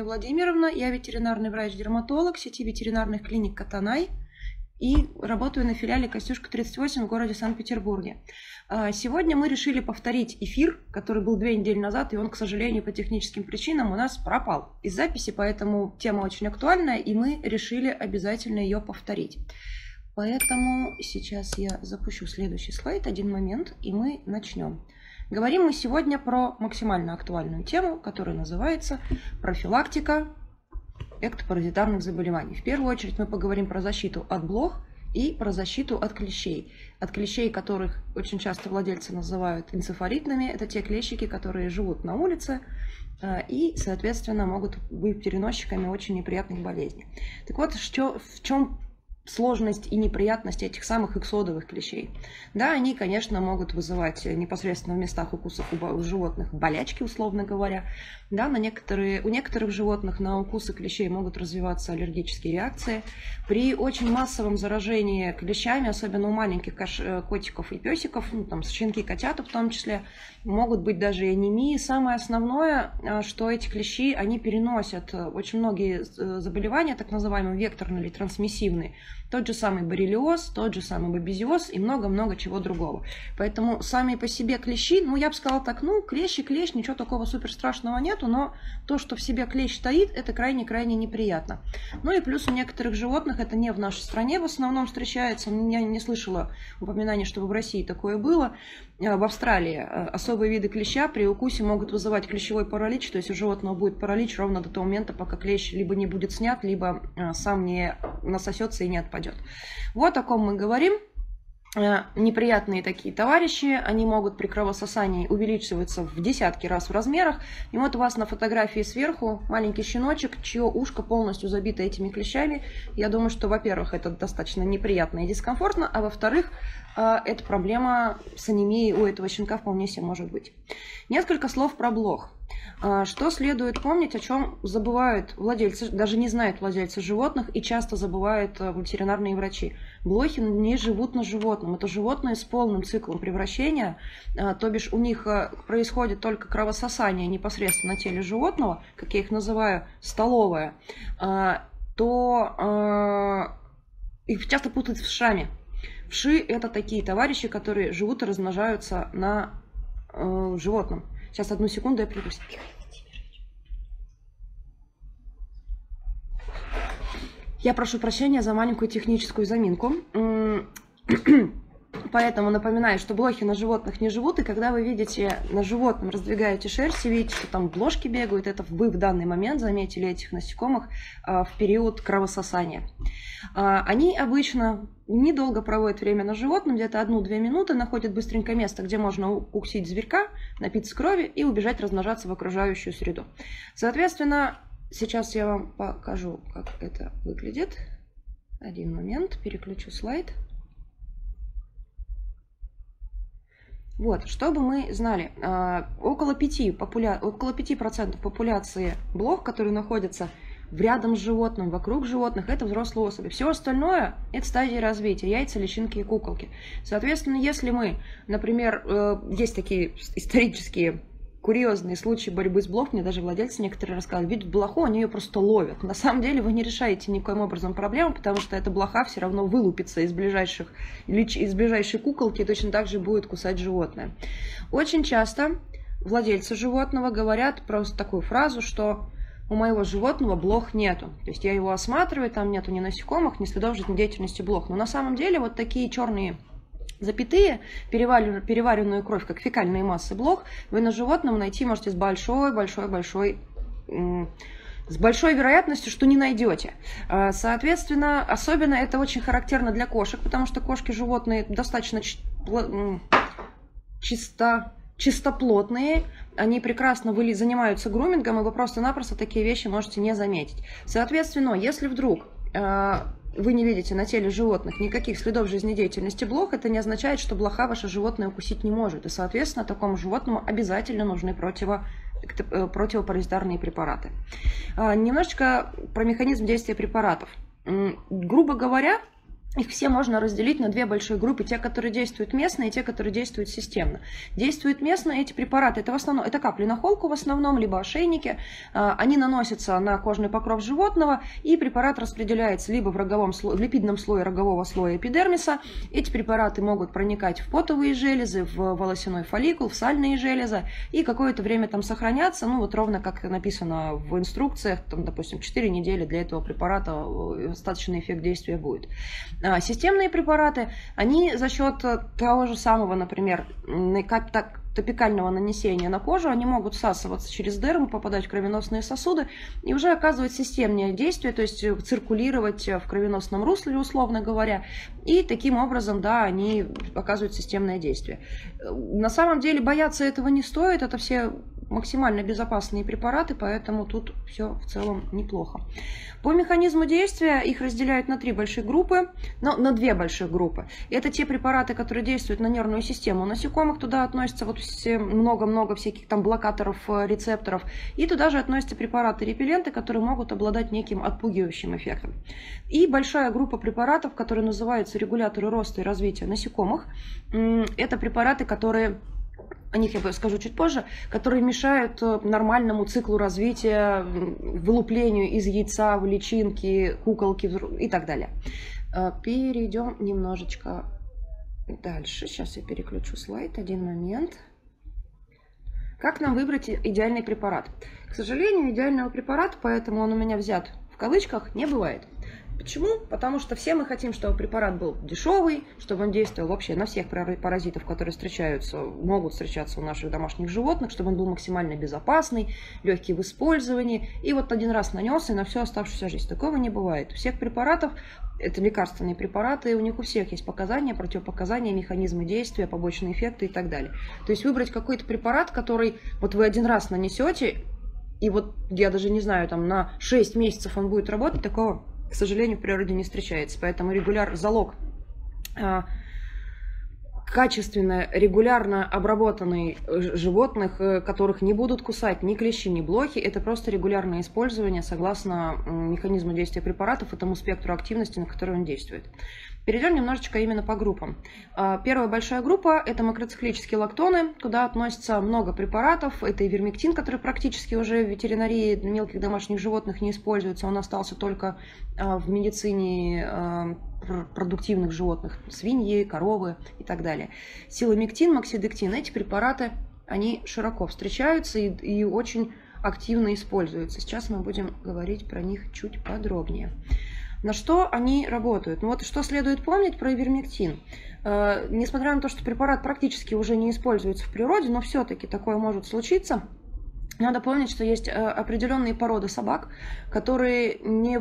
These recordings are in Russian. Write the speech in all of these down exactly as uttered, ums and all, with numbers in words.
Владимировна, я ветеринарный врач-дерматолог сети ветеринарных клиник «Катанай» и работаю на филиале Костюшка тридцать восемь в городе Санкт-Петербурге. Сегодня мы решили повторить эфир, который был две недели назад, и он, к сожалению, по техническим причинам у нас пропал из записи, поэтому тема очень актуальная, и мы решили обязательно ее повторить. Поэтому сейчас я запущу следующий слайд, один момент, и мы начнем. Говорим мы сегодня про максимально актуальную тему, которая называется профилактика эктопаразитарных заболеваний. В первую очередь мы поговорим про защиту от блох и про защиту от клещей. От клещей, которых очень часто владельцы называют энцефалитными. Это те клещики, которые живут на улице и, соответственно, могут быть переносчиками очень неприятных болезней. Так вот, что, в чем сложность и неприятность этих самых иксодовых клещей? Да, они, конечно, могут вызывать непосредственно в местах укусов у животных болячки, условно говоря. Да, на некоторые, у некоторых животных на укусы клещей могут развиваться аллергические реакции. При очень массовом заражении клещами, особенно у маленьких котиков и песиков, ну, там, щенки, котята в том числе, могут быть даже и анемии. Самое основное, что эти клещи, они переносят очень многие заболевания, так называемые векторные или трансмиссивные. Тот же самый боррелиоз, тот же самый бабезиоз и много-много чего другого. Поэтому сами по себе клещи, ну я бы сказала так, ну клещ и клещ, ничего такого супер страшного нету, но то, что в себе клещ стоит, это крайне-крайне неприятно. Ну и плюс у некоторых животных, это не в нашей стране в основном встречается, я не слышала упоминаний, чтобы в России такое было. В Австралии особые виды клеща при укусе могут вызывать клещевой паралич, то есть у животного будет паралич ровно до того момента, пока клещ либо не будет снят, либо сам не насосется и не отпадет. Вот о ком мы говорим. Неприятные такие товарищи, они могут при кровососании увеличиваться в десятки раз в размерах. И вот у вас на фотографии сверху маленький щеночек, чье ушко полностью забито этими клещами. Я думаю, что, во-первых, это достаточно неприятно и дискомфортно, а во-вторых, эта проблема с анемией у этого щенка вполне себе может быть. Несколько слов про блох. Что следует помнить, о чем забывают владельцы, даже не знают владельцы животных и часто забывают ветеринарные врачи. Блохи не живут на животном. Это животные с полным циклом превращения, то бишь у них происходит только кровососание непосредственно на теле животного, как я их называю, столовое, то их часто путают с вшами. Вши – это такие товарищи, которые живут и размножаются на животном. Сейчас, одну секунду, я приберусь. Я прошу прощения за маленькую техническую заминку. Поэтому напоминаю, что блохи на животных не живут, и когда вы видите на животном, раздвигаете шерсть и видите, что там блошки бегают, это вы в данный момент заметили этих насекомых в период кровососания. Они обычно недолго проводят время на животном, где-то одну-две минуты, находят быстренько место, где можно укусить зверька, напиться крови и убежать размножаться в окружающую среду. Соответственно, сейчас я вам покажу, как это выглядит. Один момент, переключу слайд. Вот, чтобы мы знали, около пяти процентов популяции блох, которые находятся в рядом с животным, вокруг животных, это взрослые особи. Все остальное – это стадии развития, яйца, личинки и куколки. Соответственно, если мы, например, есть такие исторические курьезные случаи борьбы с блох, мне даже владельцы некоторые рассказывают, видят блоху, они ее просто ловят. На самом деле вы не решаете никоим образом проблему, потому что эта блоха все равно вылупится из ближайших, из ближайшей куколки и точно так же будет кусать животное. Очень часто владельцы животного говорят просто такую фразу, что у моего животного блох нету. То есть я его осматриваю, там нету ни насекомых, ни следов жизнедеятельности блох. Но на самом деле вот такие черные запятые, переваренную, переваренную кровь, как фекальные массы блох, вы на животном найти можете с большой-большой-большой с большой вероятностью, что не найдете. Соответственно, особенно это очень характерно для кошек, потому что кошки животные достаточно чисто, чистоплотные, они прекрасно занимаются грумингом, и вы просто-напросто такие вещи можете не заметить. Соответственно, если вдруг вы не видите на теле животных никаких следов жизнедеятельности блох, это не означает, что блоха ваше животное укусить не может. И, соответственно, такому животному обязательно нужны противо, противопаразитарные препараты. Немножечко про механизм действия препаратов. Грубо говоря, Их все можно разделить на две большие группы. Те, которые действуют местно, и те, которые действуют системно. Действуют местно эти препараты. Это в основном это капли на холку в основном, либо ошейники. Они наносятся на кожный покров животного, и препарат распределяется либо в, роговом слое, в липидном слое рогового слоя эпидермиса. Эти препараты могут проникать в потовые железы, в волосяной фолликул, в сальные железы, и какое-то время там сохраняться. Ну, вот ровно как написано в инструкциях, там, допустим, четыре недели для этого препарата достаточный эффект действия будет. Системные препараты, они за счет того же самого, например, топикального нанесения на кожу, они могут всасываться через дерму, попадать в кровеносные сосуды и уже оказывать системное действие, то есть циркулировать в кровеносном русле, условно говоря, и таким образом, да, они оказывают системное действие. На самом деле бояться этого не стоит, это все максимально безопасные препараты, поэтому тут все в целом неплохо. По механизму действия их разделяют на три большие группы, но на две большие группы. Это те препараты, которые действуют на нервную систему насекомых, туда относятся вот много-много всяких там блокаторов, рецепторов, и туда же относятся препараты-репелленты, которые могут обладать неким отпугивающим эффектом. И большая группа препаратов, которые называются регуляторы роста и развития насекомых, это препараты, которые... О них я скажу чуть позже, которые мешают нормальному циклу развития, вылуплению из яйца в личинки, куколки и так далее. Перейдем немножечко дальше. Сейчас я переключу слайд. Один момент. Как нам выбрать идеальный препарат? К сожалению, идеального препарата, поэтому он у меня взят в кавычках, не бывает. Почему? Потому что все мы хотим, чтобы препарат был дешевый, чтобы он действовал вообще на всех паразитов, которые встречаются, могут встречаться у наших домашних животных, чтобы он был максимально безопасный, легкий в использовании. И вот один раз нанес, и на всю оставшуюся жизнь. Такого не бывает. У всех препаратов, это лекарственные препараты, и у них у всех есть показания, противопоказания, механизмы действия, побочные эффекты и так далее. То есть выбрать какой-то препарат, который вот вы один раз нанесете, и вот я даже не знаю, там на шесть месяцев он будет работать, такого, к сожалению, в природе не встречается. Поэтому регуляр, залог а, качественно, регулярно обработанных животных, которых не будут кусать ни клещи, ни блохи, это просто регулярное использование согласно механизму действия препаратов и тому спектру активности, на который он действует. Перейдем немножечко именно по группам. Первая большая группа – это макроциклические лактоны, куда относится много препаратов. Это и вермектин, который практически уже в ветеринарии мелких домашних животных не используется. Он остался только в медицине продуктивных животных, свиньи, коровы и так далее. Силомектин, максидектин – эти препараты, они широко встречаются и, и очень активно используются. Сейчас мы будем говорить про них чуть подробнее. На что они работают? Ну вот что следует помнить про ивермектин. Э, несмотря на то, что препарат практически уже не используется в природе, но все-таки такое может случиться. Надо помнить, что есть определенные породы собак, которые не,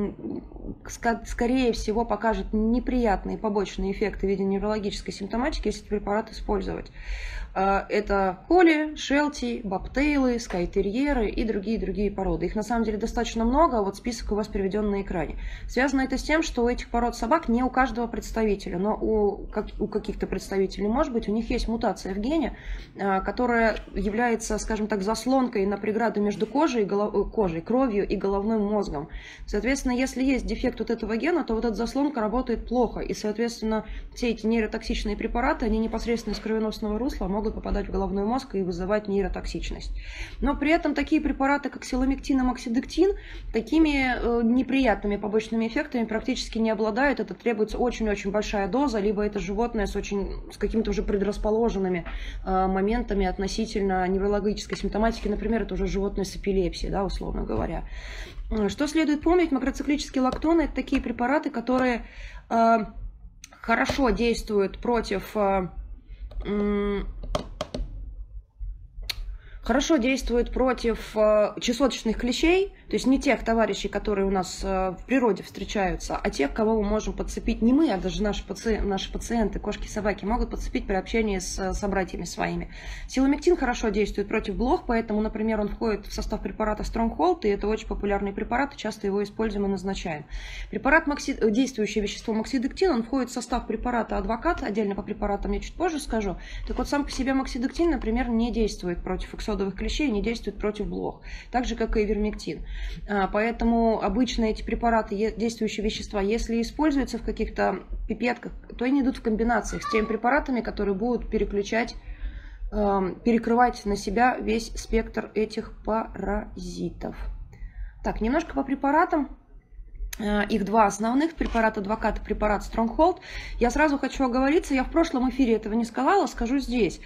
скорее всего покажут неприятные побочные эффекты в виде неврологической симптоматики, если препарат использовать. Это коли, шелти, бобтейлы, скайтерьеры и другие-другие породы. Их на самом деле достаточно много, а вот список у вас приведен на экране. Связано это с тем, что у этих пород собак не у каждого представителя, но у, как, у каких-то представителей, может быть, у них есть мутация в гене, которая является, скажем так, заслонкой на преграду между кожей, и голов... кожей, кровью и головным мозгом. Соответственно, если есть дефект вот этого гена, то вот эта заслонка работает плохо, и, соответственно, все эти нейротоксичные препараты, они непосредственно из кровеносного русла могут попадать в головной мозг и вызывать нейротоксичность. Но при этом такие препараты, как силомектин и максидектин, такими э, неприятными побочными эффектами практически не обладают. Это требуется очень-очень большая доза, либо это животное с, очень, с какими-то уже предрасположенными э, моментами относительно неврологической симптоматики. Например, это уже животное с эпилепсией, да, условно говоря. Что следует помнить? Макроциклические лактоны – это такие препараты, которые э, хорошо действуют против... Э, Хорошо действует против э, чесоточных клещей, то есть не тех товарищей, которые у нас э, в природе встречаются, а тех, кого мы можем подцепить, не мы, а даже наши, паци... наши пациенты, кошки, собаки, могут подцепить при общении с собратьями своими. Силомектин хорошо действует против блох, поэтому, например, он входит в состав препарата Stronghold, и это очень популярный препарат, и часто его используем и назначаем. Препарат макси... Действующее вещество максидектин, он входит в состав препарата Адвокат, отдельно по препаратам я чуть позже скажу. Так вот, сам по себе максидектин, например, не действует против иксодовых уксодовых клещей, не действует против блох, так же, как и ивермектин. Поэтому обычно эти препараты, действующие вещества, если используются в каких-то пипетках, то они идут в комбинациях с теми препаратами, которые будут переключать, перекрывать на себя весь спектр этих паразитов. Так, немножко по препаратам. Их два основных, препарат Адвокат и препарат Stronghold. Я сразу хочу оговориться, я в прошлом эфире этого не сказала, скажу здесь.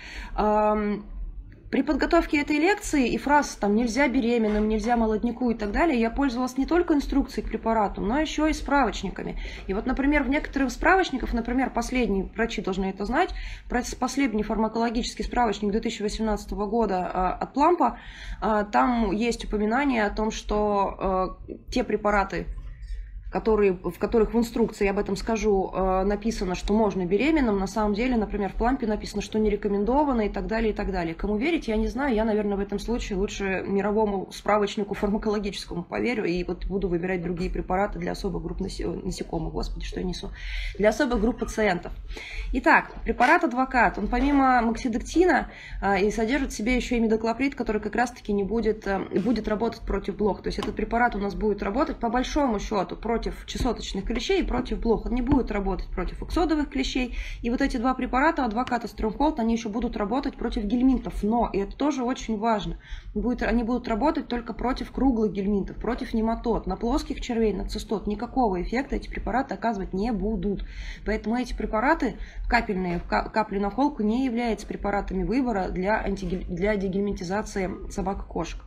При подготовке этой лекции и фраз там «нельзя беременным», «нельзя молодняку» и так далее, я пользовалась не только инструкцией к препарату, но еще и справочниками. И вот, например, в некоторых справочниках, например, последний, врачи должны это знать, последний фармакологический справочник две тысячи восемнадцатого года от Плампа, там есть упоминание о том, что те препараты, которые, в которых в инструкции, я об этом скажу, написано, что можно беременным, на самом деле, например, в Плампе написано, что не рекомендовано и так далее, и так далее. Кому верить, я не знаю, я, наверное, в этом случае лучше мировому справочнику фармакологическому поверю и вот буду выбирать другие препараты для особых групп насекомых, господи, что я несу, для особых групп пациентов. Итак, препарат Адвокат, он помимо моксидектина и содержит в себе еще и мидоклоприд, который как раз-таки не будет, будет работать против блох. То есть этот препарат у нас будет работать по большому счету против против чесоточных клещей и против блох. Он не будет работать против уксодовых клещей. И вот эти два препарата, Адвокат и Stronghold, они еще будут работать против гельминтов. Но, и это тоже очень важно, будет, они будут работать только против круглых гельминтов, против нематод. На плоских червей, на цистот никакого эффекта эти препараты оказывать не будут. Поэтому эти препараты, капельные, капли на холку, не являются препаратами выбора для, антигель... для дегельминтизации собак и кошек.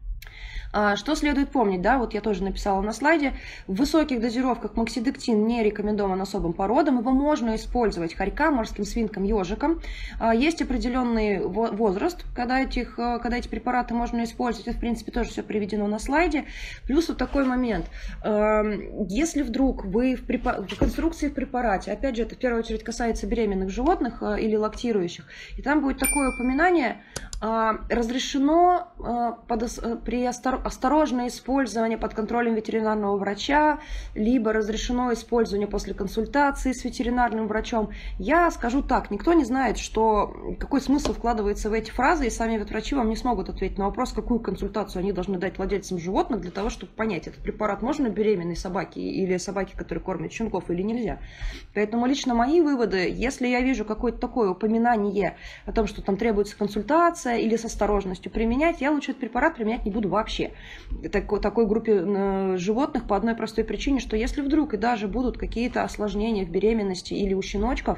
Что следует помнить, да, вот я тоже написала на слайде, в высоких дозировках моксидектин не рекомендован особым породам, его можно использовать хорькам, морским свинкам, ежикам. Есть определенный возраст, когда, этих, когда эти препараты можно использовать, это в принципе тоже все приведено на слайде. Плюс вот такой момент, если вдруг вы в, препар... в конструкции в препарате, опять же это в первую очередь касается беременных животных или лактирующих, и там будет такое упоминание, разрешено при осторожное использование под контролем ветеринарного врача, либо разрешено использование после консультации с ветеринарным врачом. Я скажу так, никто не знает, что, какой смысл вкладывается в эти фразы, и сами ветврачи вам не смогут ответить на вопрос, какую консультацию они должны дать владельцам животных для того, чтобы понять, этот препарат можно беременной собаке или собаке, которая кормит щенков, или нельзя. Поэтому лично мои выводы, если я вижу какое-то такое упоминание о том, что там требуется консультация или с осторожностью применять, я лучше этот препарат применять не буду вообще. Такой, такой группе животных по одной простой причине, что если вдруг и даже будут какие-то осложнения в беременности или у щеночков,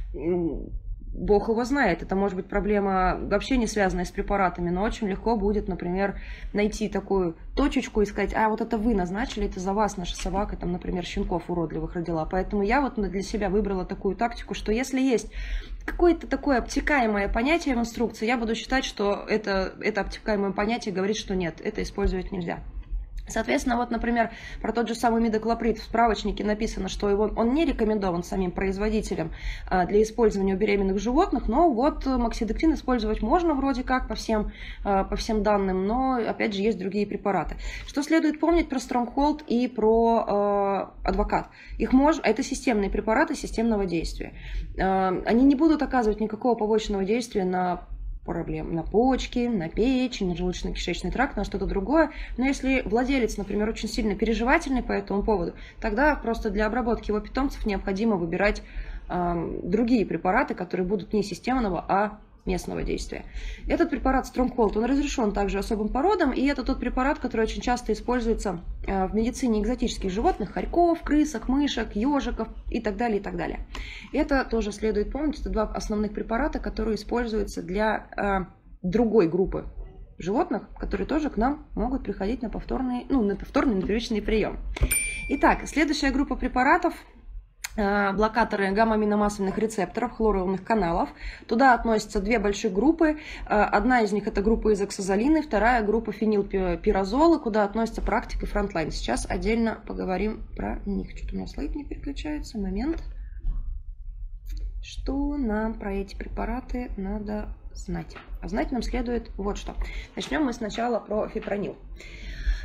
Бог его знает, это может быть проблема вообще не связанная с препаратами, но очень легко будет, например, найти такую точечку и сказать, а вот это вы назначили, это за вас наша собака, там, например, щенков уродливых родила. Поэтому я вот для себя выбрала такую тактику, что если есть какое-то такое обтекаемое понятие в инструкции, я буду считать, что это, это обтекаемое понятие говорит, что нет, это использовать нельзя. Соответственно, вот, например, про тот же самый мидоклоприд в справочнике написано, что его, он не рекомендован самим производителям для использования у беременных животных, но вот моксидектин использовать можно вроде как по всем, по всем данным, но опять же есть другие препараты. Что следует помнить про Stronghold и про э, Адвокат? Их можно, это системные препараты системного действия. Э, они не будут оказывать никакого побочного действия на проблем на почки, на печень, на желудочно-кишечный тракт, на что-то другое. Но если владелец, например, очень сильно переживательный по этому поводу, тогда просто для обработки его питомцев необходимо выбирать э, другие препараты, которые будут не системного, а местного действия. Этот препарат Stronghold, он разрешен также особым породам, и это тот препарат, который очень часто используется в медицине экзотических животных, хорьков, крысок, мышек, ежиков и так далее, и так далее. Это тоже следует помнить, это два основных препарата, которые используются для э, другой группы животных, которые тоже к нам могут приходить на повторный, ну, на повторный, на первичный прием. Итак, следующая группа препаратов — блокаторы гамма-аминомасляных рецепторов, хлоровых каналов. Туда относятся две большие группы. Одна из них это группа изоксазолины, вторая группа фенилпиразолы, куда относится практик и фронтлайн. Сейчас отдельно поговорим про них. Что-то у меня слайд не переключается. Момент. Что нам про эти препараты надо знать? А знать нам следует вот что. Начнем мы сначала про фипронил.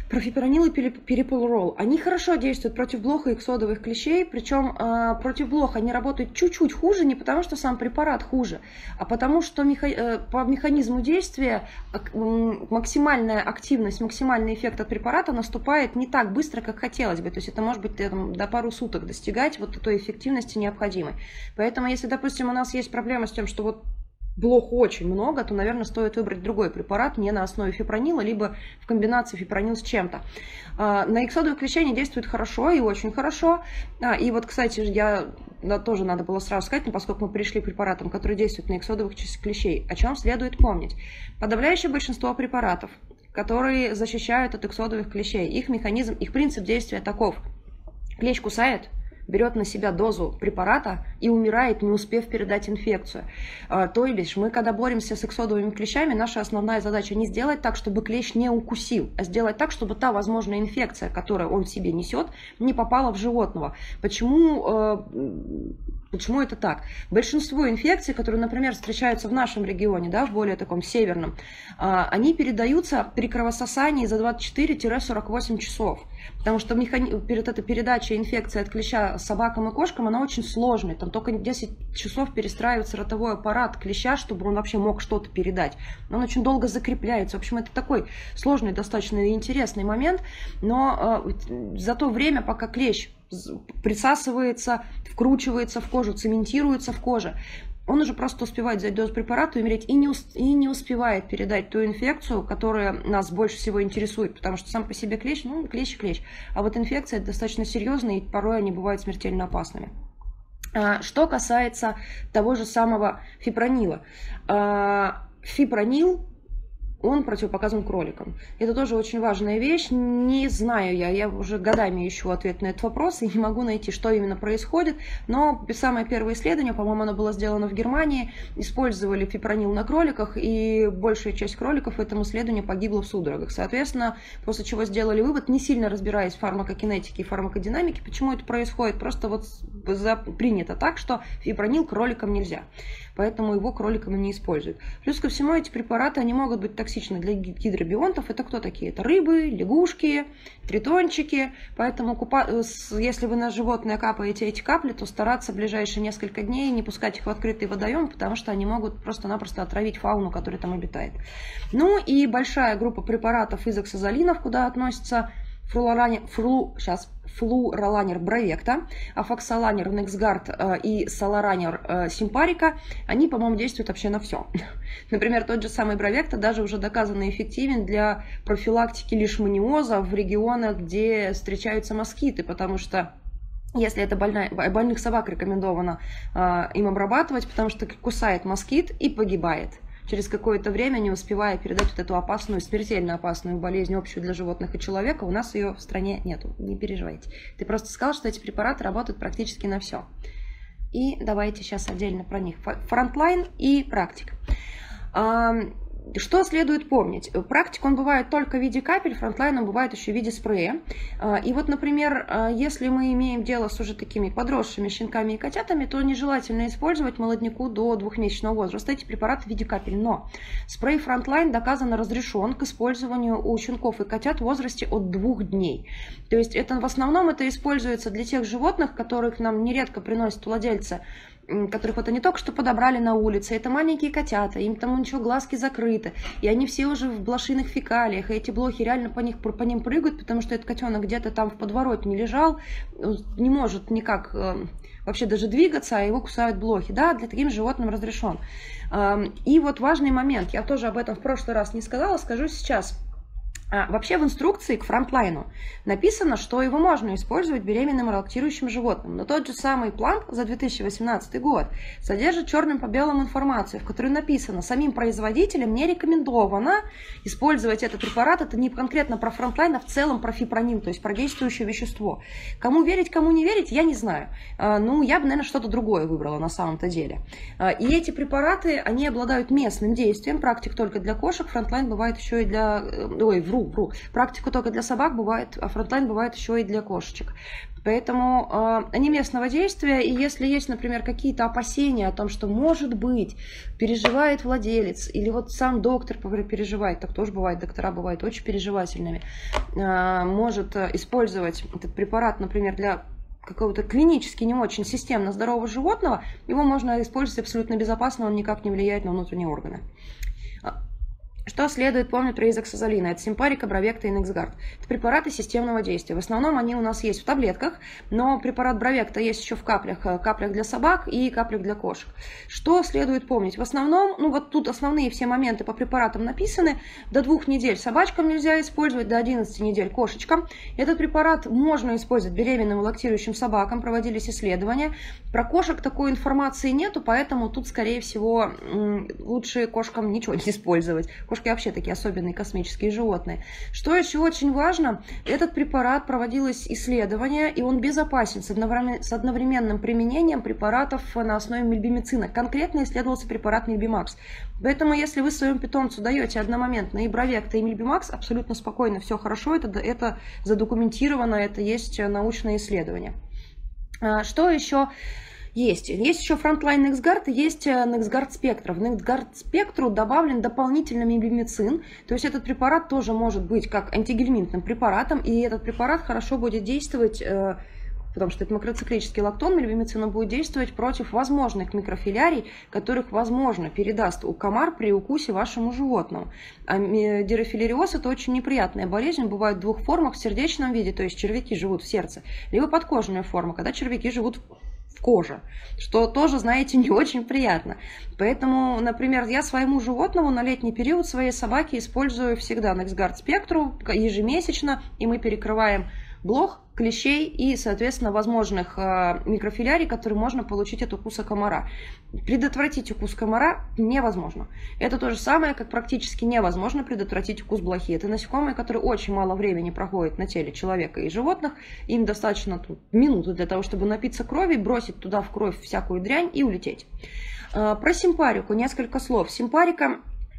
Профипронил и периполрол. Они хорошо действуют против блоха и иксодовых клещей, причем э, против блоха они работают чуть-чуть хуже, не потому что сам препарат хуже, а потому что меха... э, по механизму действия э, максимальная активность, максимальный эффект от препарата наступает не так быстро, как хотелось бы. То есть это может быть там, до пару суток достигать вот той эффективности необходимой. Поэтому если, допустим, у нас есть проблема с тем, что вот блох очень много, то, наверное, стоит выбрать другой препарат не на основе фипронила, либо в комбинации фипронил с чем-то. На иксодовых клещей они действуют хорошо и очень хорошо. И вот, кстати, я да, тоже надо было сразу сказать, но поскольку мы пришли к препаратам, которые действуют на иксодовых клещей, о чем следует помнить. Подавляющее большинство препаратов, которые защищают от иксодовых клещей, их механизм, их принцип действия таков. Клещ кусает, берет на себя дозу препарата и умирает, не успев передать инфекцию. То есть мы, когда боремся с иксодовыми клещами, наша основная задача не сделать так, чтобы клещ не укусил, а сделать так, чтобы та возможная инфекция, которую он в себе несет, не попала в животного. Почему, почему это так? Большинство инфекций, которые, например, встречаются в нашем регионе, да, в более таком северном, они передаются при кровососании за двадцать четыре — сорок восемь часов. Потому что механи... перед этой передачей инфекции от клеща собакам и кошкам, она очень сложная. Там только десять часов перестраивается ротовой аппарат клеща, чтобы он вообще мог что-то передать. Он очень долго закрепляется. В общем, это такой сложный, достаточно интересный момент. Но э, за то время, пока клещ присасывается, вкручивается в кожу, цементируется в коже, он уже просто успевает взять дозу препарата и умереть, и не, и не успевает передать ту инфекцию, которая нас больше всего интересует, потому что сам по себе клещ, ну, клещ и клещ. А вот инфекция достаточно серьезная, и порой они бывают смертельно опасными. Что касается того же самого фипронила. Фипронил, он противопоказан кроликам. Это тоже очень важная вещь. Не знаю я, я уже годами ищу ответ на этот вопрос и не могу найти, что именно происходит. Но самое первое исследование, по-моему, оно было сделано в Германии, использовали фипронил на кроликах, и большая часть кроликов в этом исследовании погибла в судорогах. Соответственно, после чего сделали вывод, не сильно разбираясь в фармакокинетике и фармакодинамике, почему это происходит. Просто вот принято так, что фипронил кроликам нельзя. Поэтому его кроликам не используют. Плюс ко всему, эти препараты, они могут быть токсичны для гидробионтов. Это кто такие? Это рыбы, лягушки, тритончики. Поэтому, если вы на животное капаете эти капли, то стараться в ближайшие несколько дней не пускать их в открытый водоем, потому что они могут просто-напросто отравить фауну, которая там обитает. Ну и большая группа препаратов из оксазолинов, куда относятся флуроланер, флу, сейчас, флуроланер Бравекта, афоксоланер Нексгард э, и соларанер э, Симпарика, они, по-моему, действуют вообще на все. Например, тот же самый Бравекта даже уже доказанно эффективен для профилактики лишманиоза в регионах, где встречаются москиты, потому что если это больная, больных собак рекомендовано э, им обрабатывать, потому что кусает москит и погибает через какое-то время, не успевая передать вот эту опасную, смертельно опасную болезнь, общую для животных и человека. У нас ее в стране нету, не переживайте. Ты просто сказал, что эти препараты работают практически на все. И давайте сейчас отдельно про них. Фронтлайн и практик. Что следует помнить? Практик, он бывает только в виде капель, фронтлайн он бывает еще в виде спрея. И вот, например, если мы имеем дело с уже такими подросшими щенками и котятами, то нежелательно использовать молодняку до двухмесячного возраста эти препараты в виде капель. Но спрей фронтлайн доказано разрешен к использованию у щенков и котят в возрасте от двух дней. То есть это в основном это используется для тех животных, которых нам нередко приносят владельцы, которых вот они только что подобрали на улице, это маленькие котята, им там ничего, глазки закрыты, и они все уже в блошиных фекалиях, и эти блохи реально по, них, по ним прыгают, потому что этот котенок где-то там в подворотне лежал, не может никак э, вообще даже двигаться, а его кусают блохи. Да, для таким животным разрешен. Э, и вот важный момент, я тоже об этом в прошлый раз не сказала, скажу сейчас. А, вообще в инструкции к фронтлайну написано, что его можно использовать беременным и лактирующим животным. Но тот же самый план за две тысячи восемнадцатый год содержит черным по белому информацию, в которой написано, самим производителям не рекомендовано использовать этот препарат. Это не конкретно про фронтлайн, а в целом про фипронил, то есть про действующее вещество. Кому верить, кому не верить, я не знаю. А, ну, я бы, наверное, что-то другое выбрала на самом-то деле. А, и эти препараты, они обладают местным действием. Практик только для кошек, фронтлайн бывает еще и для... Ой, в вру, вру. Практика только для собак бывает, а фронтлайн бывает еще и для кошечек. Поэтому э, они местного действия, и если есть, например, какие-то опасения о том, что, может быть, переживает владелец, или вот сам доктор переживает, так тоже бывает, доктора бывают очень переживательными, э, может использовать этот препарат, например, для какого-то клинически не очень системно здорового животного, его можно использовать абсолютно безопасно, он никак не влияет на внутренние органы. Что следует помнить про изоксазолина? Это Симпарика, Бровекта и Нексгард. Это препараты системного действия. В основном они у нас есть в таблетках, но препарат Бровекта есть еще в каплях. Каплях для собак и каплях для кошек. Что следует помнить? В основном, ну вот тут основные все моменты по препаратам написаны. До двух недель собачкам нельзя использовать, до одиннадцати недель кошечкам. Этот препарат можно использовать беременным и лактирующим собакам. Проводились исследования. Про кошек такой информации нету, поэтому тут, скорее всего, лучше кошкам ничего не использовать. Кошки вообще такие особенные космические животные. Что еще очень важно, этот препарат проводилось исследование, и он безопасен с одновременным применением препаратов на основе мельбимицина. Конкретно исследовался препарат Мельбимакс. Поэтому, если вы своему питомцу даете одномоментно и Бровекта, и Мельбимакс, абсолютно спокойно, все хорошо, это, это задокументировано, это есть научное исследование. Что еще? Есть. Есть еще Frontline Нексгард и есть Нексгард Спектра. В Нексгард Спектру добавлен дополнительно мельбимицин. То есть этот препарат тоже может быть как антигельминтным препаратом. И этот препарат хорошо будет действовать, потому что это макроциклический лактон, мельбимицин, он будет действовать против возможных микрофилярий, которых, возможно, передаст комар при укусе вашему животному. А дирофилариоз – это очень неприятная болезнь. Бывает в двух формах: в сердечном виде, то есть червяки живут в сердце, либо подкожная форма, когда червяки живут в коже, что тоже, знаете, не очень приятно. Поэтому, например, я своему животному на летний период своей собаки использую всегда Нексгард Спектру ежемесячно, и мы перекрываем блох, клещей и, соответственно, возможных э, микрофилярий, которые можно получить от укуса комара. Предотвратить укус комара невозможно. Это то же самое, как практически невозможно предотвратить укус блохи. Это насекомые, которые очень мало времени проходят на теле человека и животных. Им достаточно тут минуты для того, чтобы напиться крови, бросить туда в кровь всякую дрянь и улететь. Э, про Симпарику несколько слов. Симпарика...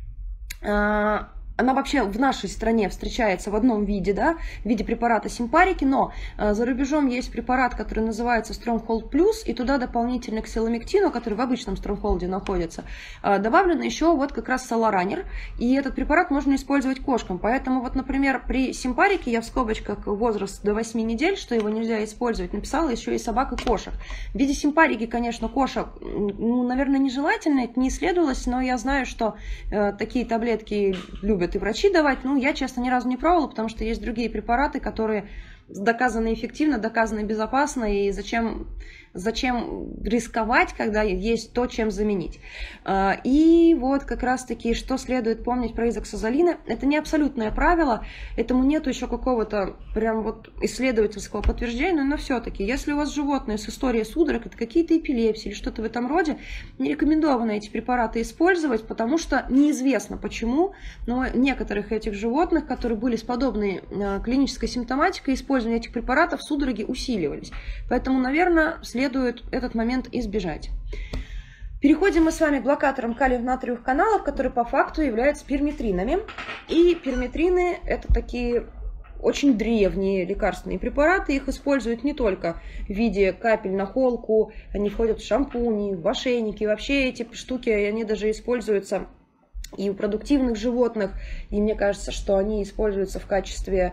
Э, Она вообще в нашей стране встречается в одном виде, да, в виде препарата Симпарики, но э, за рубежом есть препарат, который называется Stronghold Plus, и туда дополнительно к силомектину, который в обычном Stronghold находится, э, добавлен еще вот как раз Соларанер, и этот препарат можно использовать кошкам. Поэтому вот, например, при Симпарике я в скобочках возраст до восьми недель, что его нельзя использовать, написала еще и собак и кошек. В виде Симпарики, конечно, кошек, ну, наверное, нежелательно, это не исследовалось, но я знаю, что э, такие таблетки любят и врачи давать. Ну, я, честно, ни разу не пробовала, потому что есть другие препараты, которые доказаны эффективно, доказаны безопасно, и зачем, зачем рисковать, когда есть то, чем заменить. И вот как раз-таки, что следует помнить про изоксазолины, это не абсолютное правило, этому нету еще какого-то прям вот исследовательского подтверждения, но все-таки, если у вас животное с историей судорог, это какие-то эпилепсии или что-то в этом роде, не рекомендовано эти препараты использовать, потому что неизвестно почему, но некоторых этих животных, которые были с подобной клинической симптоматикой, использование этих препаратов, судороги усиливались. Поэтому, наверное, следует этот момент избежать. Переходим мы с вами к блокаторам калиев-натриевых каналов, которые по факту являются перметринами. И перметрины – это такие очень древние лекарственные препараты. Их используют не только в виде капель на холку, они входят в шампуни, в ошейники. Вообще эти штуки, они даже используются и у продуктивных животных. И мне кажется, что они используются в качестве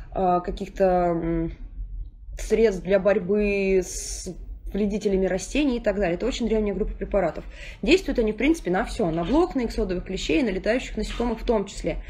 каких-то средств для борьбы с вредителями растений и так далее. Это очень древняя группа препаратов. Действуют они, в принципе, на все. На блох, на иксодовых клещей, на летающих насекомых в том числе.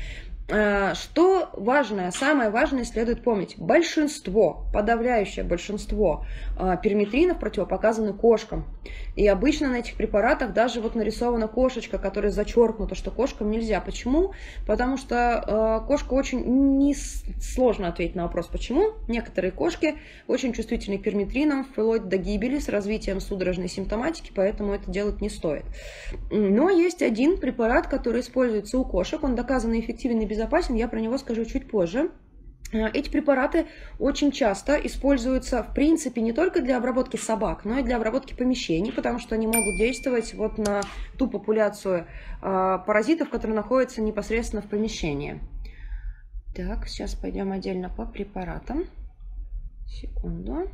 Что важное, самое важное следует помнить. Большинство, подавляющее большинство перметринов противопоказаны кошкам. И обычно на этих препаратах даже вот нарисована кошечка, которая зачеркнута, что кошкам нельзя. Почему? Потому что кошка очень не сложно ответить на вопрос, почему. Некоторые кошки очень чувствительны к перметринам, вплоть до гибели с развитием судорожной симптоматики, поэтому это делать не стоит. Но есть один препарат, который используется у кошек, он доказанно эффективен и безопасен. безопасен, я про него скажу чуть позже. Эти препараты очень часто используются, в принципе, не только для обработки собак, но и для обработки помещений, потому что они могут действовать вот на ту популяцию паразитов, которые находятся непосредственно в помещении. Так, сейчас пойдем отдельно по препаратам. Секунду.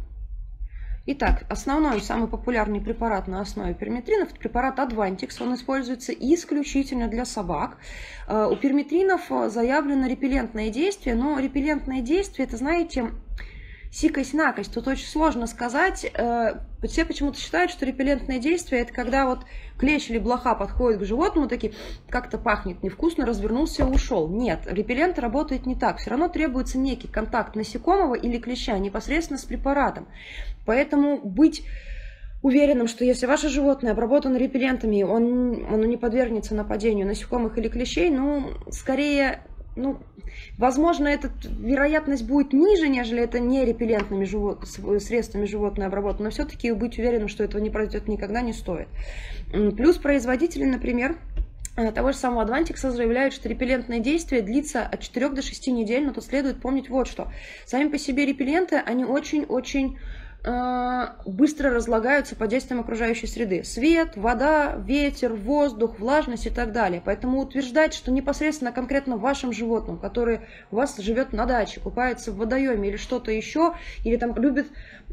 Итак, основной, самый популярный препарат на основе перметринов – это препарат Advantix. Он используется исключительно для собак. У перметринов заявлено репеллентное действие, но репеллентное действие – это, знаете, сикость-накость. Тут очень сложно сказать. Все почему-то считают, что репеллентное действие – это когда вот клещ или блоха подходит к животному, такие, как-то пахнет невкусно, развернулся и ушел. Нет, репеллент работает не так. Все равно требуется некий контакт насекомого или клеща непосредственно с препаратом. Поэтому быть уверенным, что если ваше животное обработано репеллентами, он, оно не подвергнется нападению насекомых или клещей, ну, скорее, ну, возможно, эта вероятность будет ниже, нежели это не репеллентными живот, средствами животное обработано, но все-таки быть уверенным, что этого не произойдет, никогда не стоит. Плюс производители, например, того же самого Advantix заявляют, что репеллентное действие длится от четырёх до шести недель, но тут следует помнить вот что. Сами по себе репелленты, они очень-очень быстро разлагаются под действием окружающей среды. Свет, вода, ветер, воздух, влажность и так далее. Поэтому утверждать, что непосредственно конкретно вашим животным, который у вас живет на даче, купается в водоеме или что-то еще, или там любит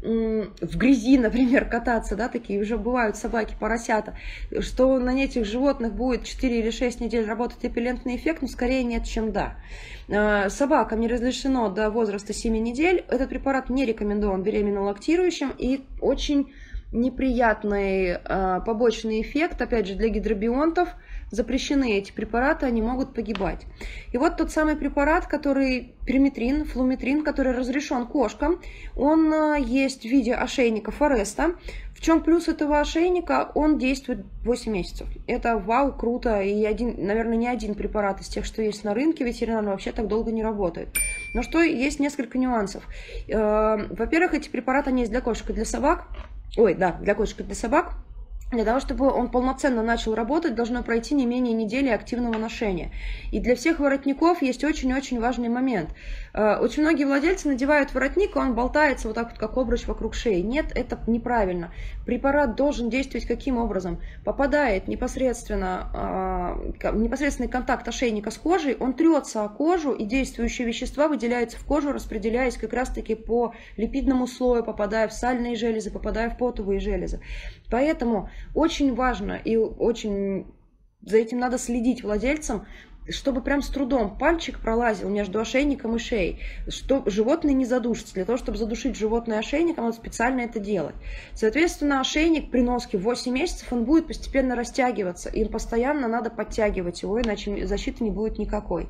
в грязи, например, кататься, да, такие уже бывают собаки, поросята, что на этих животных будет четыре или шесть недель работать репеллентный эффект, но скорее нет, чем да. Собакам не разрешено до возраста семи недель. Этот препарат не рекомендован беременным лактирующим, и очень неприятный побочный эффект, опять же, для гидробионтов. Запрещены эти препараты, они могут погибать. И вот тот самый препарат, который перметрин, флуметрин, который разрешен кошкам, он есть в виде ошейника Фореста. В чем плюс этого ошейника? Он действует восемь месяцев. Это вау, круто, и один, наверное, не один препарат из тех, что есть на рынке ветеринарный, вообще так долго не работает. Но что есть несколько нюансов. Во-первых, эти препараты, они есть для кошек и для собак. Ой, да, для кошек и для собак. Для того, чтобы он полноценно начал работать, должно пройти не менее недели активного ношения. И для всех воротников есть очень-очень важный момент. Очень многие владельцы надевают воротник, и он болтается вот так вот, как обруч вокруг шеи. Нет, это неправильно. Препарат должен действовать каким образом? Попадает непосредственно, непосредственный контакт ошейника с кожей, он трется о кожу, и действующие вещества выделяются в кожу, распределяясь как раз-таки по липидному слою, попадая в сальные железы, попадая в потовые железы. Поэтому очень важно и очень за этим надо следить владельцам, чтобы прям с трудом пальчик пролазил между ошейником и шеей, что животное не задушится. Для того, чтобы задушить животное ошейником, надо специально это делать. Соответственно, ошейник при носке в восемь месяцев, он будет постепенно растягиваться, и постоянно надо подтягивать его, иначе защиты не будет никакой.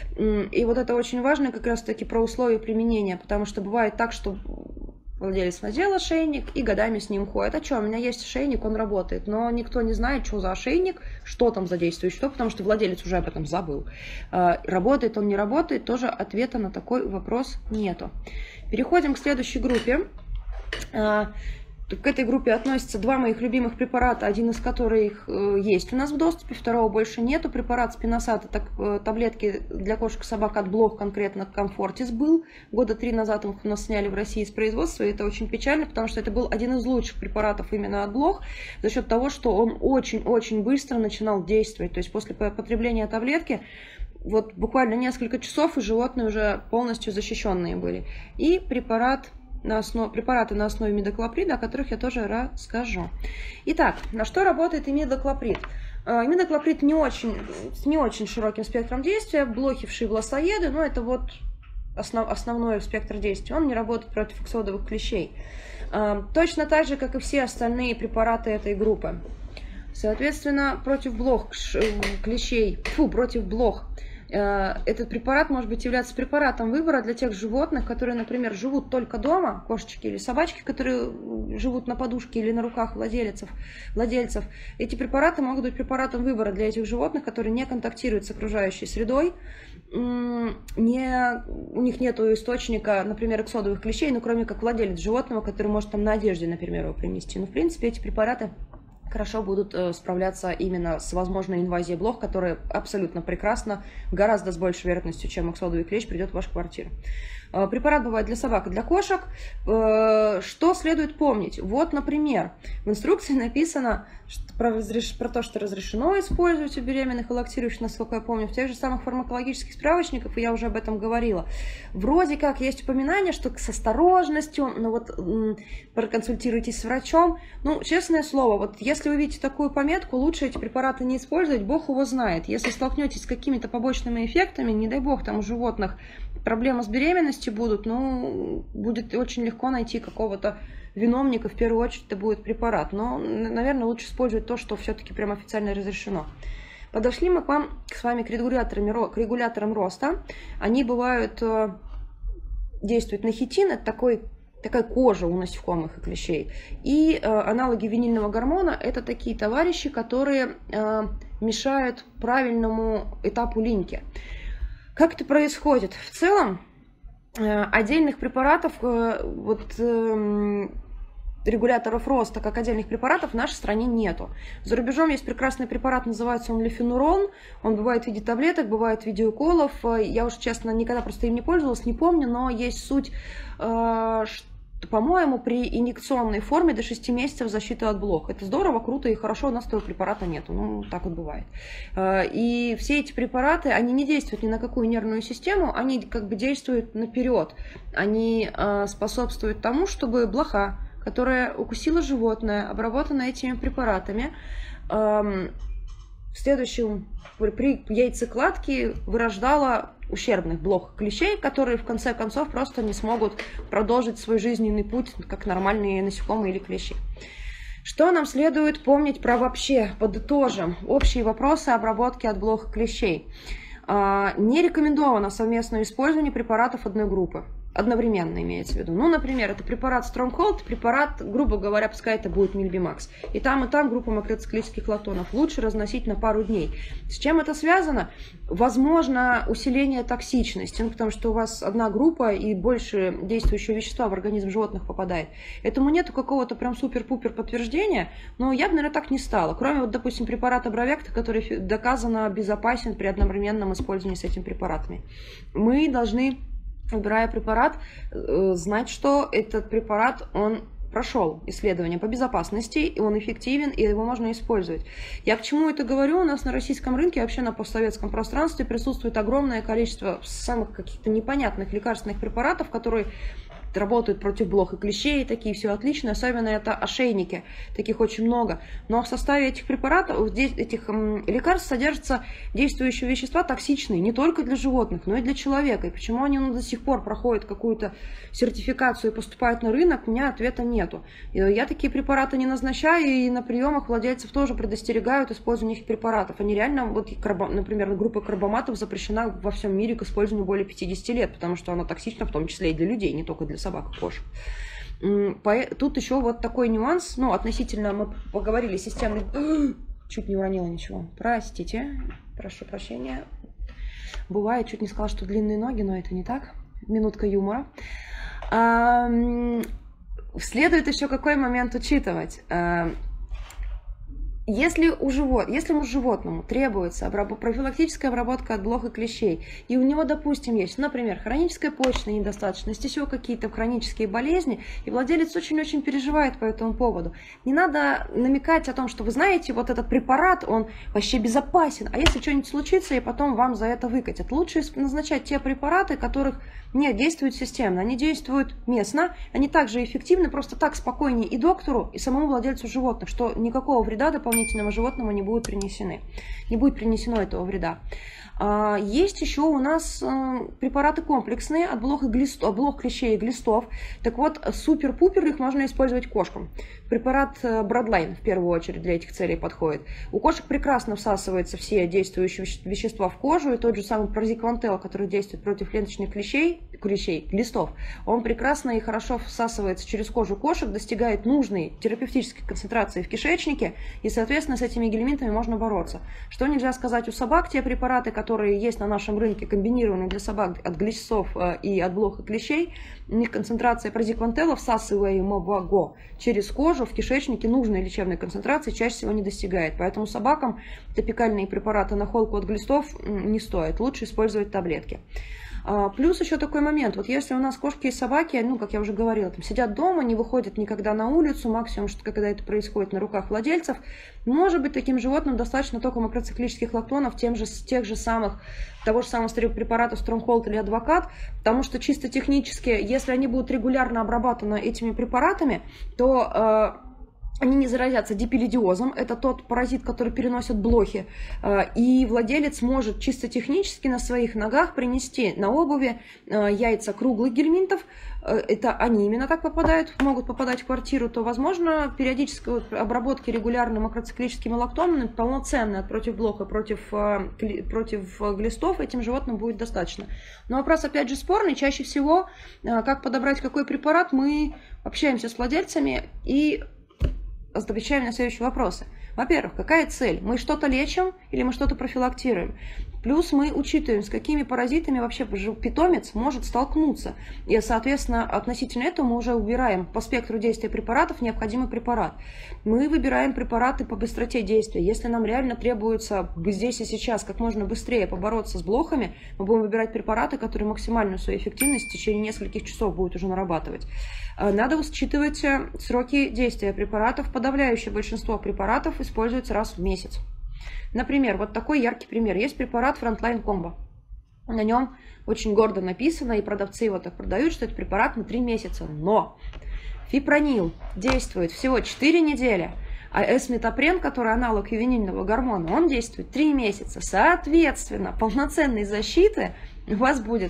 И вот это очень важно как раз-таки про условия применения, потому что бывает так, что владелец надел ошейник и годами с ним ходит. А что, у меня есть ошейник, он работает. Но никто не знает, что за ошейник, что там за действующее, что, потому что владелец уже об этом забыл. Работает он, не работает, тоже ответа на такой вопрос нету. Переходим к следующей группе. К этой группе относятся два моих любимых препарата, один из которых есть у нас в доступе, второго больше нету. Препарат Спиносат, это таблетки для кошек и собак от блох, конкретно Комфортис был. Года три назад их у нас сняли в России с производства, и это очень печально, потому что это был один из лучших препаратов именно от блох, за счет того, что он очень-очень быстро начинал действовать. То есть после потребления таблетки вот буквально несколько часов, и животные уже полностью защищенные были. И препарат... На основ... препараты на основе имидоклоприда, о которых я тоже расскажу. Итак, на что работает имидоклоприд? Имидоклоприд не очень, с не очень широким спектром действия, блохи, вши, власоеды, но это вот основ... основной спектр действия. Он не работает против иксодовых клещей. Точно так же, как и все остальные препараты этой группы. Соответственно, против блох, клещей, фу, против блох. Этот препарат может быть являться препаратом выбора для тех животных, которые, например, живут только дома, кошечки или собачки, которые живут на подушке или на руках владельцев. владельцев. Эти препараты могут быть препаратом выбора для этих животных, которые не контактируют с окружающей средой, не, у них нет источника, например, иксодовых клещей, ну, кроме как владелец животного, который может там на одежде, например, его принести. Но, в принципе, эти препараты хорошо будут справляться именно с возможной инвазией блох, которая абсолютно прекрасно, гораздо с большей вероятностью, чем иксодовый клещ, придет в вашу квартиру. Препарат бывает для собак и для кошек. Что следует помнить? Вот, например, в инструкции написано что про, разреш... про то, что разрешено использовать у беременных и лактирующих, насколько я помню, в тех же самых фармакологических справочниках, и я уже об этом говорила. Вроде как есть упоминание, что с осторожностью, ну вот проконсультируйтесь с врачом. Ну, честное слово, вот если вы видите такую пометку, лучше эти препараты не использовать, бог его знает. Если столкнетесь с какими-то побочными эффектами, не дай бог, там у животных проблемы с беременностью будут, ну, будет очень легко найти какого-то виновника, в первую очередь это будет препарат. Но, наверное, лучше использовать то, что все-таки прям официально разрешено. Подошли мы к вам с вами к регуляторам, к регуляторам роста. Они бывают, действуют на хитин, это такой, такая кожа у насекомых и клещей. И э, аналоги винильного гормона – это такие товарищи, которые э, мешают правильному этапу линьки. Как это происходит? В целом, э, отдельных препаратов, э, вот, э, регуляторов роста, как отдельных препаратов, в нашей стране нету. За рубежом есть прекрасный препарат, называется он лефенурон. Он бывает в виде таблеток, бывает в виде уколов. Я уж, честно, никогда просто им не пользовалась, не помню, но есть суть, э, по-моему, при инъекционной форме до шести месяцев защиты от блох. Это здорово, круто и хорошо, у нас того препарата нету. Ну, так вот бывает. И все эти препараты, они не действуют ни на какую нервную систему, они как бы действуют наперед. Они способствуют тому, чтобы блоха, которая укусила животное, обработана этими препаратами, в следующем, при яйцекладке вырождала ущербных блох клещей, которые в конце концов просто не смогут продолжить свой жизненный путь, как нормальные насекомые или клещи. Что нам следует помнить про вообще, подытожим, общие вопросы обработки от блох клещей. Не рекомендовано совместное использование препаратов одной группы. Одновременно имеется в виду. Ну, например, это препарат Stronghold, препарат, грубо говоря, пускай это будет Мильбимакс. И там, и там группа макроциклических лактонов. Лучше разносить на пару дней. С чем это связано? Возможно, усиление токсичности, ну, потому что у вас одна группа и больше действующего вещества в организм животных попадает. Этому нету какого-то прям супер-пупер подтверждения, но я бы, наверное, так не стала. Кроме, вот, допустим, препарата Бровекта, который доказано безопасен при одновременном использовании с этими препаратами. Мы должны, выбирая препарат, знать, что этот препарат, он прошел исследование по безопасности, и он эффективен, и его можно использовать. Я к чему это говорю? У нас на российском рынке, вообще на постсоветском пространстве присутствует огромное количество самых каких-то непонятных лекарственных препаратов, которые работают против блох и клещей, такие все отлично, особенно это ошейники, таких очень много. Но в составе этих препаратов, этих лекарств содержатся действующие вещества токсичные не только для животных, но и для человека. И почему они до сих пор проходят какую-то сертификацию и поступают на рынок, у меня ответа нету. Я такие препараты не назначаю, и на приемах владельцев тоже предостерегают использование их препаратов. Они реально, вот, например, группа карбаматов запрещена во всем мире к использованию более пятидесяти лет, потому что она токсична в том числе и для людей, не только для собак и кошек. Тут еще вот такой нюанс, ну, относительно, мы поговорили, системный... Чуть не уронила ничего. Простите, прошу прощения. Бывает, чуть не сказала, что длинные ноги, но это не так. Минутка юмора. Следует еще какой момент учитывать. Если, у живот, если у животному требуется обраб... профилактическая обработка от блох и клещей, и у него, допустим, есть, например, хроническая почечная недостаточность, еще какие-то хронические болезни, и владелец очень-очень переживает по этому поводу, не надо намекать о том, что вы знаете, вот этот препарат, он вообще безопасен, а если что-нибудь случится, и потом вам за это выкатят. Лучше назначать те препараты, которых не действуют системно, они действуют местно, они также эффективны, просто так спокойнее и доктору, и самому владельцу животных, что никакого вреда дополнительного животному не будет принесены, не будет принесено этого вреда. Есть еще у нас препараты комплексные от блох, и глистов, от блох клещей и глистов. Так вот, супер-пупер их можно использовать кошкам. Препарат Бродлайн в первую очередь для этих целей подходит. У кошек прекрасно всасываются все действующие вещества в кожу, и тот же самый прозиквантел, который действует против ленточных клещей, клещей, глистов, он прекрасно и хорошо всасывается через кожу кошек, достигает нужной терапевтической концентрации в кишечнике, и, соответственно, с этими гельминтами можно бороться. Что нельзя сказать у собак, те препараты, которые есть на нашем рынке, комбинированные для собак от глистов и от блох и клещей, у них концентрация прозиквантела, всасываемого через кожу в кишечнике нужной лечебной концентрации чаще всего не достигает. Поэтому собакам топикальные препараты на холку от глистов не стоит. Лучше использовать таблетки. Плюс еще такой момент, вот если у нас кошки и собаки, ну, как я уже говорила, там сидят дома, не выходят никогда на улицу, максимум, что когда это происходит на руках владельцев, может быть, таким животным достаточно только макроциклических лактонов, тем же, тех же самых, того же самого препарата Stronghold или Адвокат, потому что чисто технически, если они будут регулярно обрабатываны этими препаратами, то... они не заразятся дипилидиозом, это тот паразит, который переносят блохи, и владелец может чисто технически на своих ногах принести на обуви яйца круглых гельминтов, это они именно так попадают, могут попадать в квартиру, то, возможно, периодической обработки регулярно макроциклическими лактонами, полноценной от против блоха, против, против глистов, этим животным будет достаточно. Но вопрос, опять же, спорный. Чаще всего, как подобрать какой препарат, мы общаемся с владельцами и отвечаем на следующие вопросы. Во-первых, какая цель? Мы что-то лечим или мы что-то профилактируем? Плюс мы учитываем, с какими паразитами вообще питомец может столкнуться. И, соответственно, относительно этого мы уже убираем по спектру действия препаратов необходимый препарат. Мы выбираем препараты по быстроте действия. Если нам реально требуется здесь и сейчас как можно быстрее побороться с блохами, мы будем выбирать препараты, которые максимальную свою эффективность в течение нескольких часов будут уже нарабатывать. Надо учитывать сроки действия препаратов. Подавляющее большинство препаратов используется раз в месяц. Например, вот такой яркий пример. Есть препарат Frontline Combo. На нем очень гордо написано, и продавцы его так продают, что это препарат на три месяца. Но фипронил действует всего четыре недели, а эсметопрен, который аналог ювенильного гормона, он действует три месяца. Соответственно, полноценной защиты у вас будет,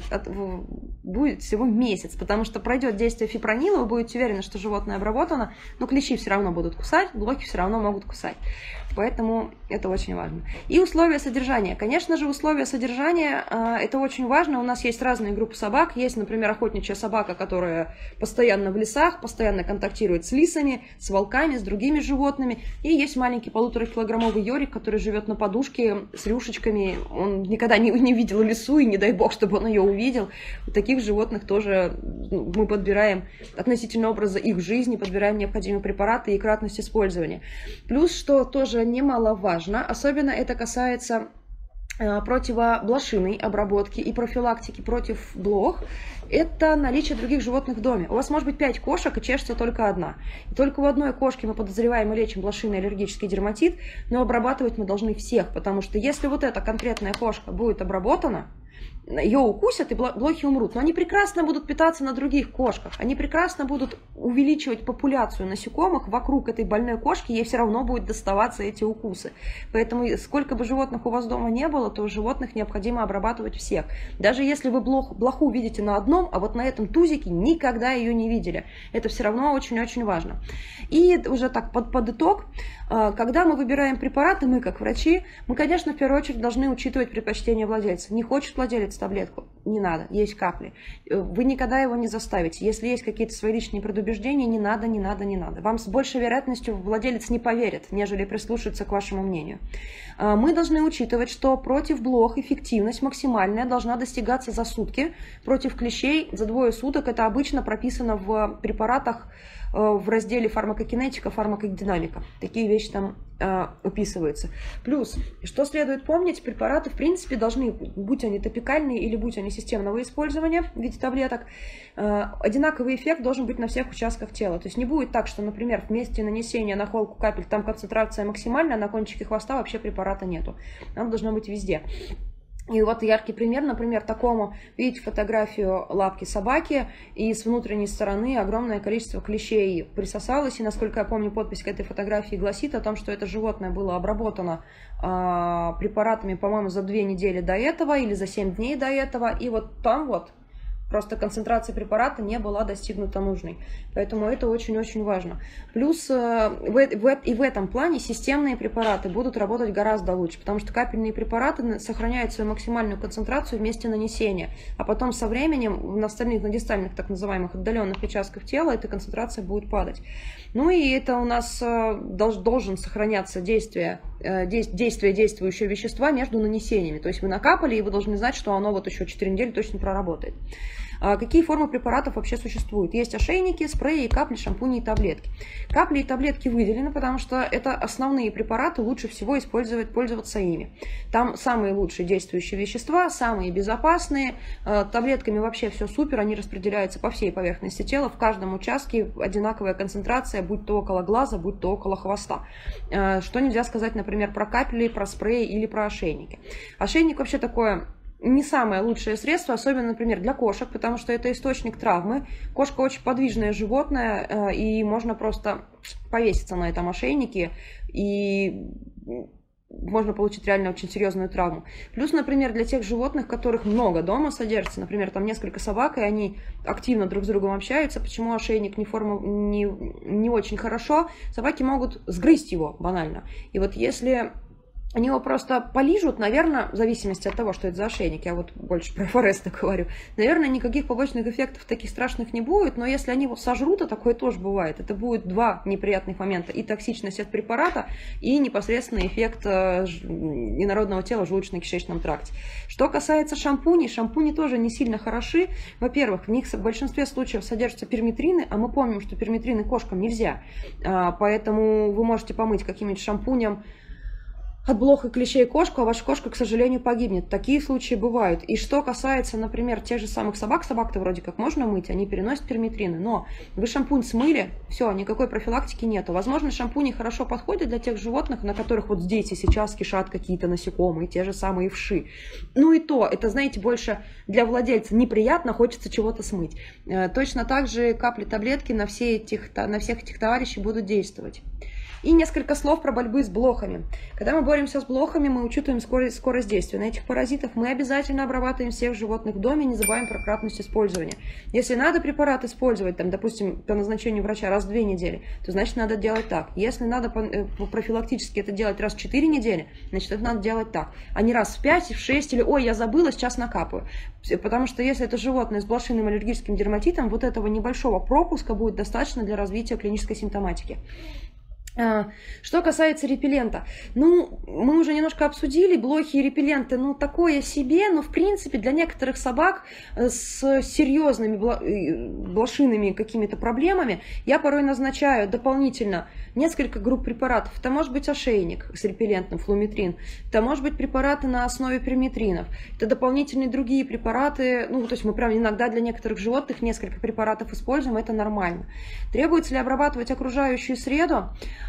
будет всего месяц, потому что пройдет действие фипронила, вы будете уверены, что животное обработано, но клещи все равно будут кусать, блохи все равно могут кусать. Поэтому это очень важно. И условия содержания. Конечно же, условия содержания э, это очень важно. У нас есть разные группы собак. Есть, например, охотничья собака, которая постоянно в лесах, постоянно контактирует с лисами, с волками, с другими животными. И есть маленький полуторакилограммовый йорик, который живет на подушке с рюшечками. Он никогда не, не видел лису, и не дай бог, чтобы он ее увидел. Таких животных тоже мы подбираем относительно образа их жизни, подбираем необходимые препараты и кратность использования. Плюс, что тоже немаловажно, особенно это касается э, противоблошиной обработки и профилактики против блох, это наличие других животных в доме. У вас может быть пять кошек и чешется только одна. И только у одной кошки мы подозреваем и лечим блошиный аллергический дерматит, но обрабатывать мы должны всех, потому что если вот эта конкретная кошка будет обработана, ее укусят и блохи умрут. Но они прекрасно будут питаться на других кошках. Они прекрасно будут увеличивать популяцию насекомых вокруг этой больной кошки, ей все равно будет доставаться эти укусы. Поэтому сколько бы животных у вас дома не было, то животных необходимо обрабатывать всех. Даже если вы блох, блоху видите на одном, а вот на этом тузике никогда ее не видели. Это все равно очень-очень важно. И уже так под, под итог, когда мы выбираем препараты, мы как врачи, мы, конечно, в первую очередь должны учитывать предпочтения владельца. Не хочет владелец таблетку, не надо, есть капли. Вы никогда его не заставите. Если есть какие-то свои личные предубеждения, не надо, не надо, не надо. Вам с большей вероятностью владелец не поверит, нежели прислушается к вашему мнению. Мы должны учитывать, что против блох эффективность максимальная должна достигаться за сутки, против клещей за двое суток. Это обычно прописано в препаратах в разделе фармакокинетика, фармакодинамика. Такие вещи там э, описываются. Плюс, что следует помнить, препараты в принципе должны, будь они топикальные или будь они системного использования в виде таблеток, э, одинаковый эффект должен быть на всех участках тела. То есть не будет так, что, например, в месте нанесения на холку капель там концентрация максимальная, а на кончике хвоста вообще препарата нету. Оно должно быть везде. И вот яркий пример, например, такому, видите фотографию лапки собаки, и с внутренней стороны огромное количество клещей присосалось, и, насколько я помню, подпись к этой фотографии гласит о том, что это животное было обработано э, препаратами, по-моему, за две недели до этого или за семь дней до этого, и вот там вот просто концентрация препарата не была достигнута нужной. Поэтому это очень-очень важно. Плюс э, в, в, и в этом плане системные препараты будут работать гораздо лучше, потому что капельные препараты сохраняют свою максимальную концентрацию в месте нанесения, а потом со временем на остальных, на дистальных так называемых отдаленных участках тела эта концентрация будет падать. Ну и это у нас э, долж, должен сохраняться действие, э, действие действующего вещества между нанесениями. То есть вы накапали, и вы должны знать, что оно вот еще четыре недели точно проработает. Какие формы препаратов вообще существуют? Есть ошейники, спреи, капли, шампуни и таблетки. Капли и таблетки выделены, потому что это основные препараты, лучше всего использовать, пользоваться ими. Там самые лучшие действующие вещества, самые безопасные. Таблетками вообще все супер, они распределяются по всей поверхности тела, в каждом участке одинаковая концентрация, будь то около глаза, будь то около хвоста. Что нельзя сказать, например, про капли, про спреи или про ошейники. Ошейник вообще такое не самое лучшее средство, особенно, например, для кошек, потому что это источник травмы. Кошка очень подвижное животное, и можно просто повеситься на этом ошейнике, и можно получить реально очень серьезную травму. Плюс, например, для тех животных, которых много дома содержится, например, там несколько собак, и они активно друг с другом общаются, почему ошейник не, форма, не, не очень хорошо, собаки могут сгрызть его банально. И вот если они его просто полижут, наверное, в зависимости от того, что это за ошейник, я вот больше про Фореста говорю, наверное, никаких побочных эффектов таких страшных не будет, но если они его сожрут, а такое тоже бывает, это будет два неприятных момента: и токсичность от препарата, и непосредственный эффект инородного тела в желудочно-кишечном тракте. Что касается шампуней, шампуни тоже не сильно хороши. Во-первых, в них в большинстве случаев содержатся перметрины, а мы помним, что перметрины кошкам нельзя, поэтому вы можете помыть каким-нибудь шампунем от блох и клещей кошку, а ваша кошка, к сожалению, погибнет. Такие случаи бывают. И что касается, например, тех же самых собак, собак-то вроде как можно мыть, они переносят перметрины, но вы шампунь смыли, все, никакой профилактики нету. Возможно, шампуни хорошо подходят для тех животных, на которых вот здесь и сейчас кишат какие-то насекомые, те же самые вши. Ну и то, это, знаете, больше для владельца неприятно, хочется чего-то смыть. Точно так же капли, таблетки на, все этих, на всех этих товарищей будут действовать. И несколько слов про борьбы с блохами. Когда мы боремся с блохами, мы учитываем скорость, скорость действия. На этих паразитов мы обязательно обрабатываем всех животных в доме, не забываем про кратность использования. Если надо препарат использовать, там, допустим, по назначению врача раз в две недели, то значит надо делать так. Если надо профилактически это делать раз в четыре недели, значит это надо делать так. А не раз в пять, в шесть или ой, я забыла, сейчас накапаю. Потому что если это животное с блошиным аллергическим дерматитом, вот этого небольшого пропуска будет достаточно для развития клинической симптоматики. Что касается репеллента, ну, мы уже немножко обсудили, блохи и репелленты, ну, такое себе, но, в принципе, для некоторых собак с серьезными блошиными какими-то проблемами я порой назначаю дополнительно несколько групп препаратов. Это может быть ошейник с репеллентным, флуметрин, это может быть препараты на основе перметринов, это дополнительные другие препараты, ну, то есть мы прям иногда для некоторых животных несколько препаратов используем, это нормально. Требуется ли обрабатывать окружающую среду?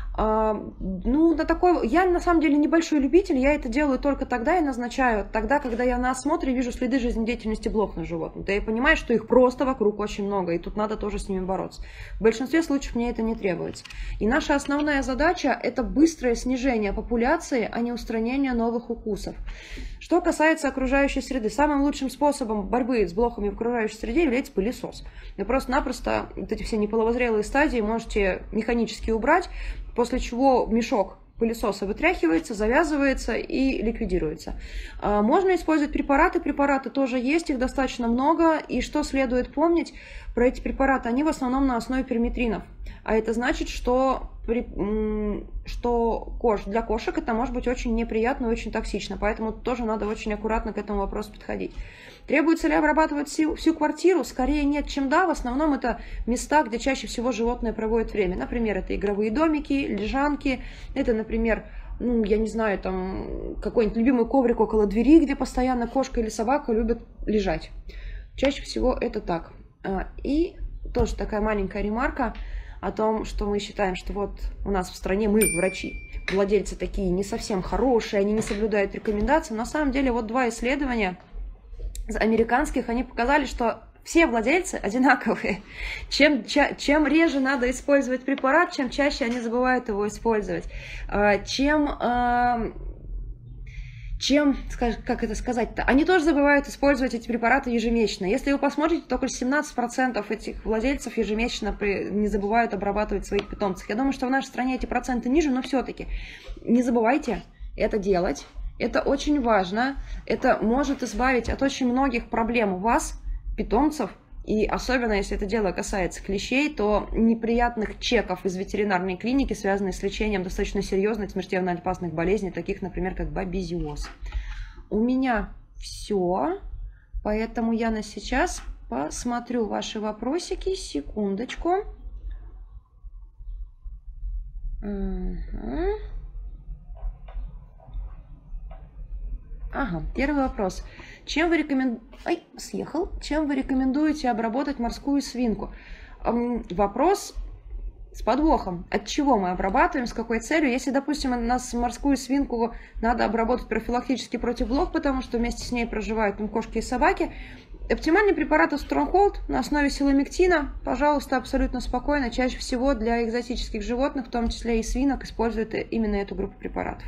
Ну, на такой... Я, на самом деле, небольшой любитель, я это делаю только тогда и назначаю, тогда, когда я на осмотре вижу следы жизнедеятельности блох на животном. То я понимаю, что их просто вокруг очень много, и тут надо тоже с ними бороться. В большинстве случаев мне это не требуется. И наша основная задача – это быстрое снижение популяции, а не устранение новых укусов. Что касается окружающей среды, самым лучшим способом борьбы с блохами в окружающей среде является пылесос. Вы просто-напросто вот эти все неполовозрелые стадии можете механически убрать, после чего мешок пылесоса вытряхивается, завязывается и ликвидируется. Можно использовать препараты, препараты тоже есть, их достаточно много. И что следует помнить про эти препараты? Они в основном на основе перметринов. А это значит, что, что кош, для кошек это может быть очень неприятно и очень токсично. Поэтому тоже надо очень аккуратно к этому вопросу подходить. Требуется ли обрабатывать всю, всю квартиру? Скорее нет, чем да. В основном это места, где чаще всего животное проводит время. Например, это игровые домики, лежанки. Это, например, ну, я не знаю, там какой-нибудь любимый коврик около двери, где постоянно кошка или собака любят лежать. Чаще всего это так. И тоже такая маленькая ремарка о том, что мы считаем, что вот у нас в стране мы, врачи, владельцы такие не совсем хорошие, они не соблюдают рекомендации. На самом деле вот два исследования американских, они показали, что все владельцы одинаковые. Чем, чем реже надо использовать препарат, чем чаще они забывают его использовать. Чем, чем как это сказать-то, они тоже забывают использовать эти препараты ежемесячно. Если вы посмотрите, только семнадцать процентов этих владельцев ежемесячно не забывают обрабатывать своих питомцев. Я думаю, что в нашей стране эти проценты ниже, но все-таки не забывайте это делать. Это очень важно, это может избавить от очень многих проблем у вас, питомцев, и особенно если это дело касается клещей, то неприятных чеков из ветеринарной клиники, связанных с лечением достаточно серьезных смертельно опасных болезней, таких, например, как бабезиоз. У меня все, поэтому я на сейчас посмотрю ваши вопросики. Секундочку. Угу. Ага, первый вопрос. Чем вы рекомен... Ай, съехал. Чем вы рекомендуете обработать морскую свинку? Эм, вопрос с подвохом. От чего мы обрабатываем, с какой целью? Если, допустим, у нас морскую свинку надо обработать профилактически против блох, потому что вместе с ней проживают там кошки и собаки, оптимальный препарат Stronghold на основе силамектина, пожалуйста, абсолютно спокойно. Чаще всего для экзотических животных, в том числе и свинок, используют именно эту группу препаратов.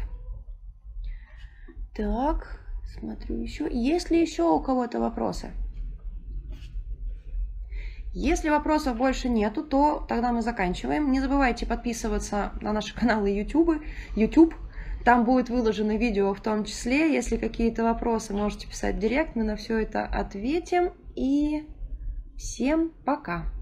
Так, смотрю еще. Есть ли еще у кого-то вопросы? Если вопросов больше нету, то тогда мы заканчиваем. Не забывайте подписываться на наши каналы YouTube. YouTube. Там будет выложено видео в том числе. Если какие-то вопросы, можете писать в директ. Мы на все это ответим. И всем пока!